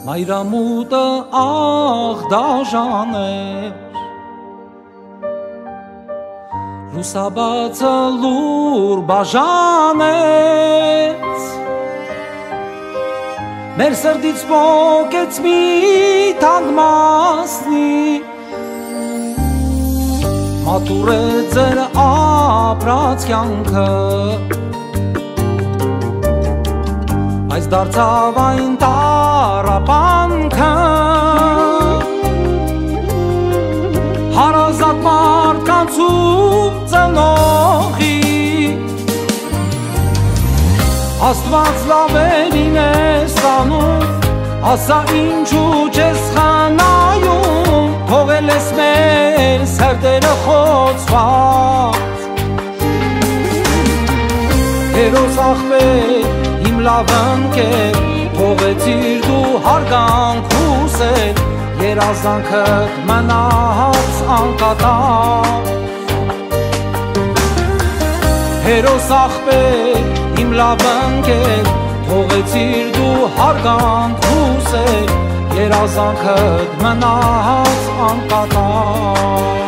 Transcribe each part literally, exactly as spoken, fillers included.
Մայրամուտը աղ դաժան էր, լուսաբացը լուր բաժանեց, մեր սրտից պոկեց մի թանկ մասնի, մատուռեց ձեր ապրած կյանքը, այս դարձավ այն տառապանքը, հարազատ մարդկանց ու ծնողի, Աստված լավերին է ստանում, ասա ինչու չես խնայում, թողել ես մեր սրտերը խոցված, հերոս ախպեր, իմ լավ ընկեր, թողեցիր դու հարգանք ու սեր, երազանքդ մնաց անկատաղ, հերոս ախպեր, իմ լավ ընկեր, թողեցիր դու հարգանք ու սեր, երազանքդ մնաց անկատաղ։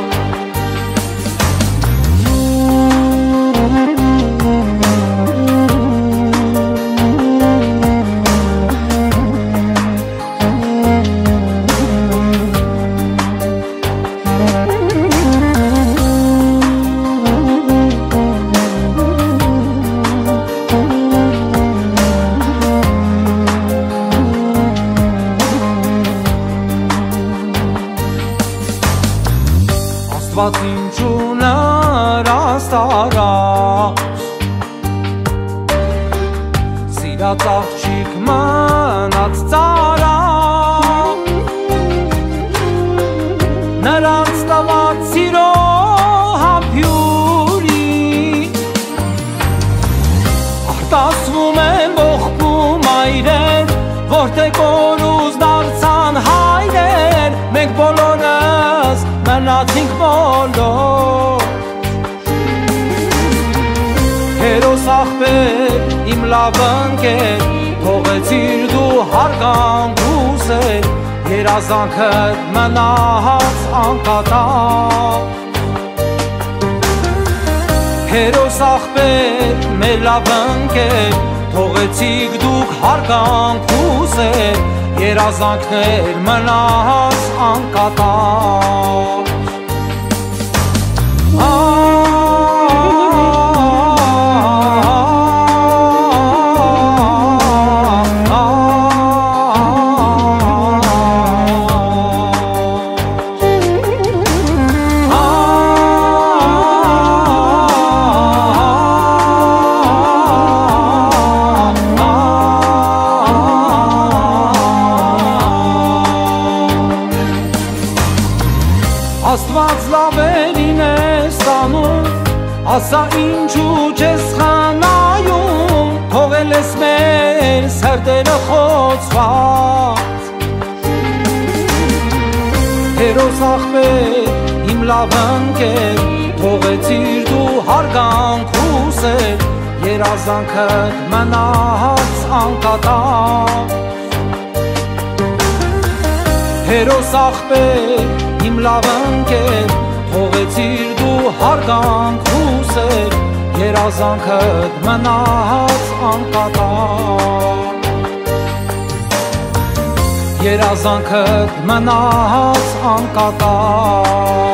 Աստված ինչու նրանց տարավ, սիրած աղջիկ մնաց ծարավ, նրանց տված սիրո համբյուրին, արտասվում են ողբում այրեր, որտեղ օրուս դարձան հայրեր, մենք բոլորս մնացինք բոլոր, հերոս ախպեր, իմ լավ ընկեր, թողեցիր դու հարգանք ու սեր, երազանքդ մնաց անկատաղ, հերոս ախպեր, մեր լավ ընկեր, թողեցիք դուք հարգանք ու սեր, երազանքներ մնաց անկատաղ։ Աստված լավերին է ստանում, ասա ինչու չես խնայում, թողել ես մեր սրտերը խոցված, հերոս ախպեր, իմ լավ ընկեր, թողեցիր դու հարգանք ու սեր, երազանքդ մնաց անկատաղ, հերոս ախպեր, իմ լավ ընկեր, թողեցիր դու հարգանք ու սեր, երազանքդ մնաց անկատաղ, երազանքդ մնաց անկատաղ։